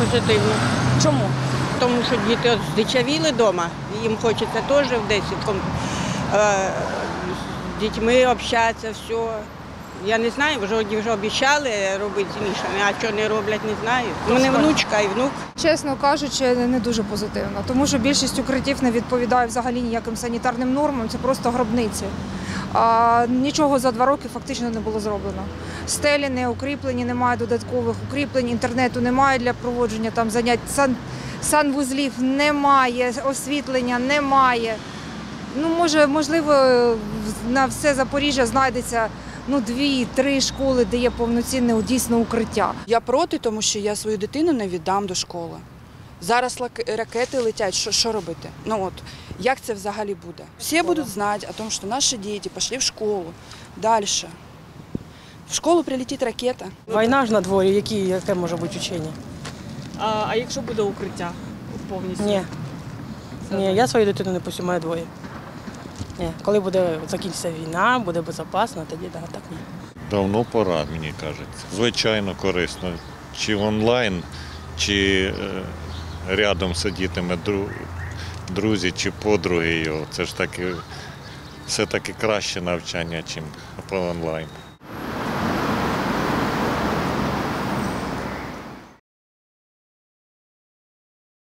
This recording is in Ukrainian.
позитивно. Чому? Тому що діти от здичавіли вдома, їм хочеться теж в 10 з дітьми общатися, все. Я не знаю, вже обіцяли робити з Мішами, а що не роблять, не знаю. У мене внучка і внук. Чесно кажучи, не дуже позитивно, тому що більшість укриттів не відповідає взагалі ніяким санітарним нормам, це просто гробниці. А нічого за 2 роки фактично не було зроблено. Стелі не укріплені, немає додаткових укріплень, інтернету немає для проводження там занять, санвузлів немає, освітлення немає. Ну, можливо, на все Запоріжжя знайдеться 2-3 школи, де є повноцінне дійсно укриття. Я проти, тому що я свою дитину не віддам до школи. Зараз ракети летять, що робити? Як це взагалі буде? Всі будуть знати о том, що наші діти пішли в школу, далі. В школу прилетить ракета. Війна ж на дворі, яке може бути вчення? А якщо буде укриття повністю? Ні, я свою дитину не пустю, маю 2. Ні. Коли буде закінчиться війна, буде безпечно, тоді так ні. Давно пора, мені кажеться. Звичайно корисно. Чи онлайн, чи рядом сидітиме друзі чи подруги його. Це ж таки все-таки краще навчання, ніж по онлайн.